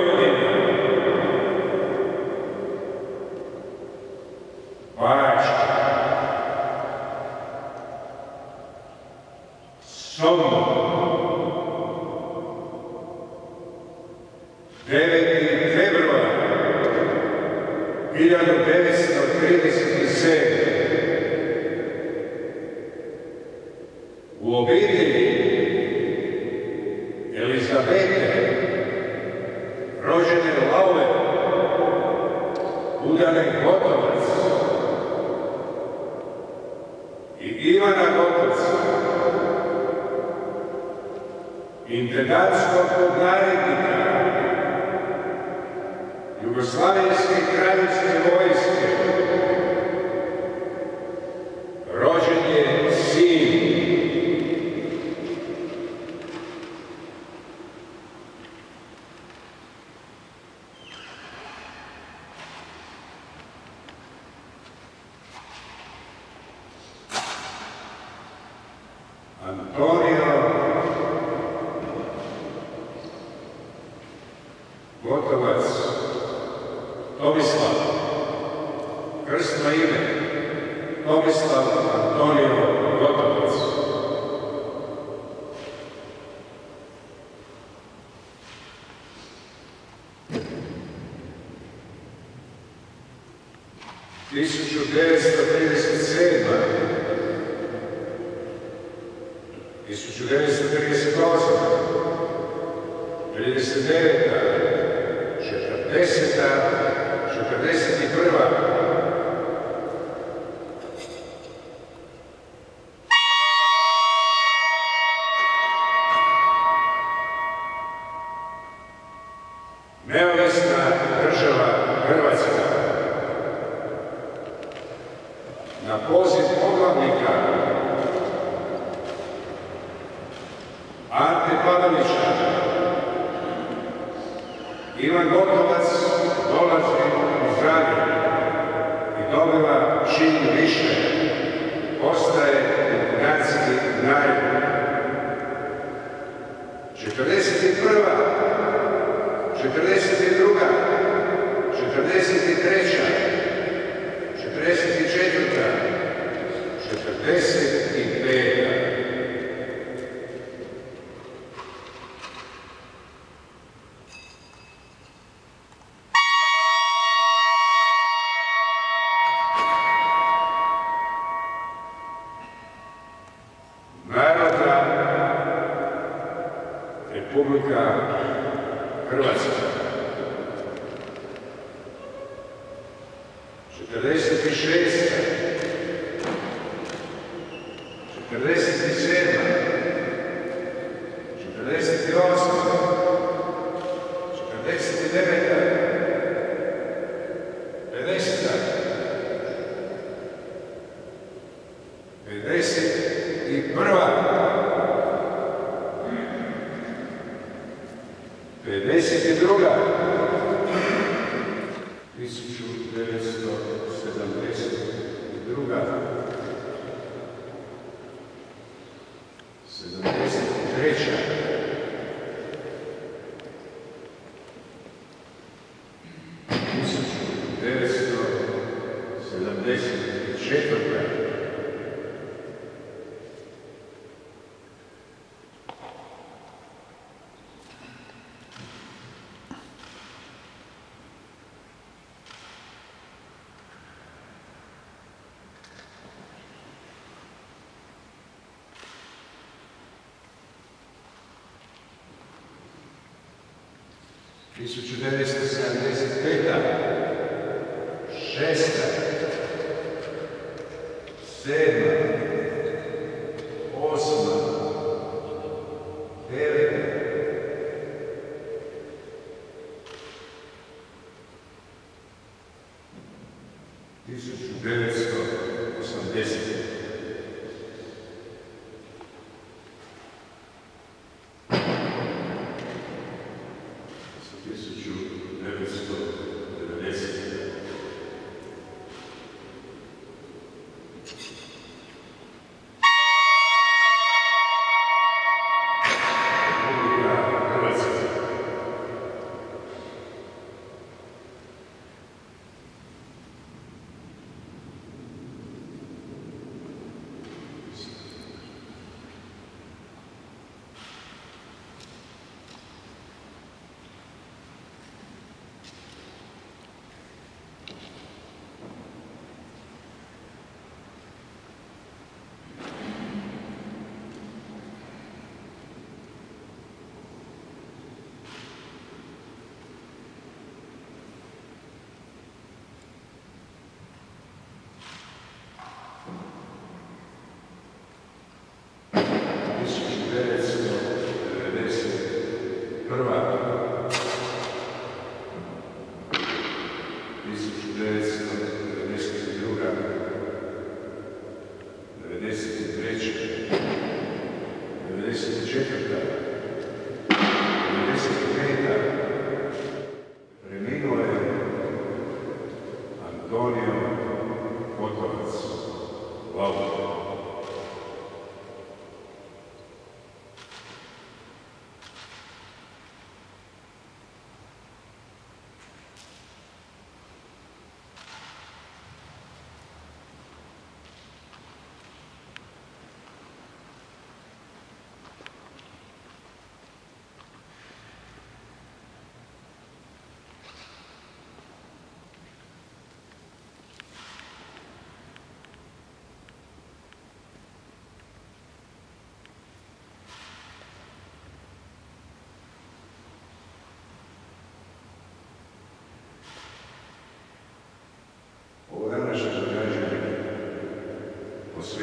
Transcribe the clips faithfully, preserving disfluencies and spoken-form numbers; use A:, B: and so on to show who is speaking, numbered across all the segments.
A: Vojvodina, Bačka, Sombor, deveti februar hiljadu devetsto trideset sedme. U obitelji Elizabete, rođene Laure, udane Gotovac i Ivana Gotovca, intendantskog podnarednika Jugoslavenske kraljevske vojske, rođen je sin Antonio Gotovac, Tomislav, krstno ime, Tomislav Antonio Gotovac. tisuću devetsto trideset sedme. tisuću devetsto trideset osme. trideset deveta. četrdeseta. četrdeset prva. Neovisna država Hrvatska. Na poziv poglavnika Ante Pavelića, Ivan Gotovac dolazi u Zagreb i dobiva čin više, postaje gradski narednik. četrdeset prva, četrdeset druga, četrdeset treća, četrdeset četvrta, četrdeset peta. Narodna Republika Hrvatska. četrdeset šesta. četrdeset sedma. četrdeset osma. četrdeset deveta. pedeseta. pedeset prva. pedeset druga. tisuću devetsto sedamdeset druga. sedamdeset treća. tisuću devetsto sedamdeset četvrta. tisuću devetsto sedamdeset peta. šesta. sedma. osma. deveta. tisuću devetsto osamdeseta. tisuću devetsto devedeseta. Republika Hrvatska.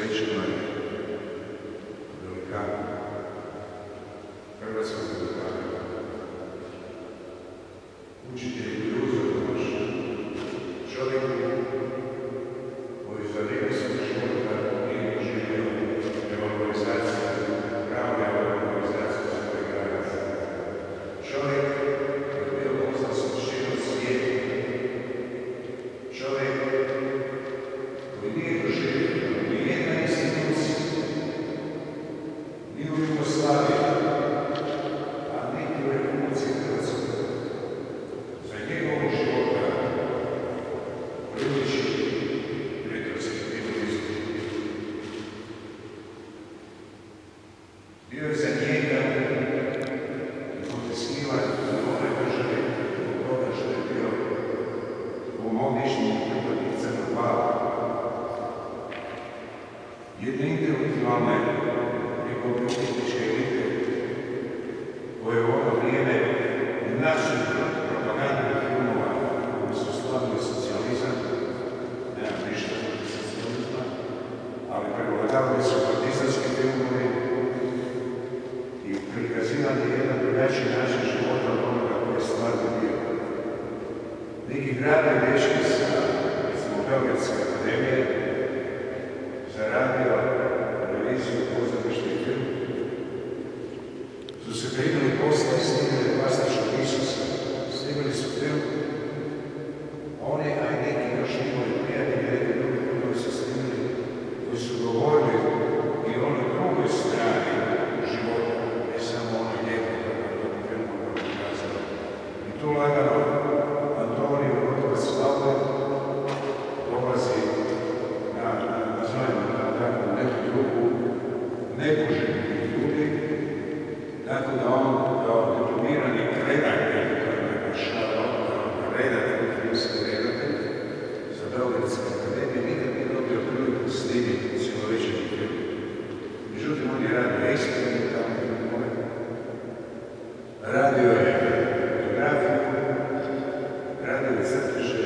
A: posvećeno je velikanu, hrvatskom velikanu, učitelj i uzor naš, čovjek koji za vrijeme svog života nije doživio evalualizaciju, pravne evalualizaciju svoje granice. Čovjek koji je bio poznat sa širom svijeta. Čovjek koji nije doživio ni jedna institucija, ni u Jugoslaviji, a niti u Republici Hrvatskoj. Za njegovog života priliči retrospektivizmu. Bio je za njega i potiskivan u one države zbog toga što je bio u mom mišljenju pripadnik Crnog vala. Jedne intelektualne i političke elite koje u ono vrijeme nasuprot propagandnih filmova koji su slavili socijalizam, nemam ništa protiv socijalizma, ali prevladavali su partizanski filmovi i prikazivali jedan drugačiji način života od onoga koji je stvarno bio. Neki hrabri dečki sa, recimo, Beogradske akademije za radio, televiziju, pozorište i film su se primili posla i snimili plastičnog Isusa. Snimili su film. Oni, a i neki još njihovi prijatelji, neki drugi filmovi su snimili, koji su govorili i o onoj drugoj strani života, ne samo onoj lijepoj, kako je tom filmu prikazano. I tu lagano Antoniju Gotovac Pavle dolazi na, nazovimo na takvu neku drugu, nepoželjnih ljudi, tako da on kao diplomirani redatelj, kao neka šala, kao redatelj, filmski redatelj za Beogradske akademije, nikad nije dobio priliku snimiti cjelovečerni film. Međutim, on je radio eksperimentalne filmove, radio je fotografiju, radio je crteže,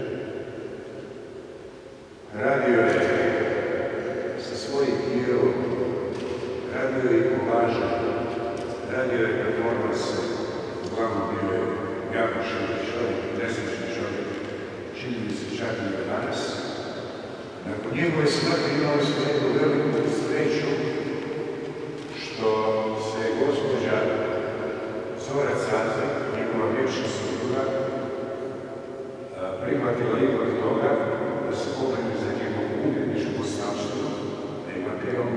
A: radio je sa svojim tijelom, radio je i kolaže, radio je performanse, uglavnom bio je jako širok čovjek, neslični čovjek, čini mi se čak i danas. Nakon njegove smrti imali smo jednu veliku sreću što se gospođa Zora Caza, njegova bivša supruga, prihvatila ipak toga da se pobrine za njegovu umjetničku ostavštinu, da ima delo,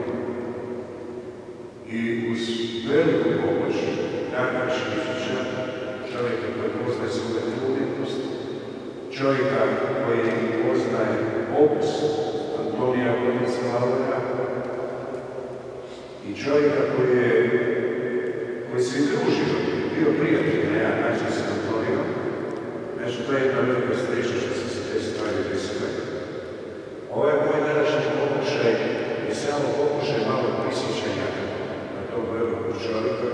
A: i uz veliku pomoć Darka Švičića, čovjeka koji poznaje suvremenu umjetnost, čovjeka koji poznaje opus Antonija Gotovca i čovjeka koji je koji se i družio, bio prijatelj na jedan način sa Antonijom. Znači, to je jedna velika sreća što se se te stvari desile. Ovaj moj današnji pokušaj je samo pokušaj malo prisjećanja na tog velikog čovjeka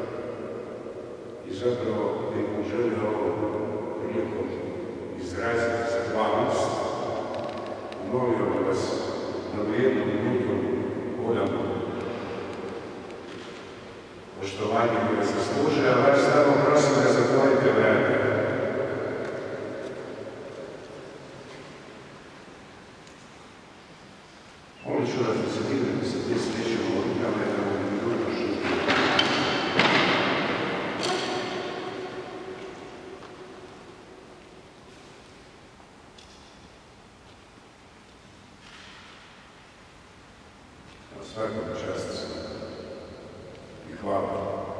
A: i zapravo bih mu želio ovo prilikom izraziti zahvalnost i molio bih vas da u jednom minutu odamo poštovanje koje zasluže, a vas samo prosim da zatvorite vrata. Molit ću vas da se dignete sa te sreće u rukama i da vam minuto šuti. Svakom čast i hvala.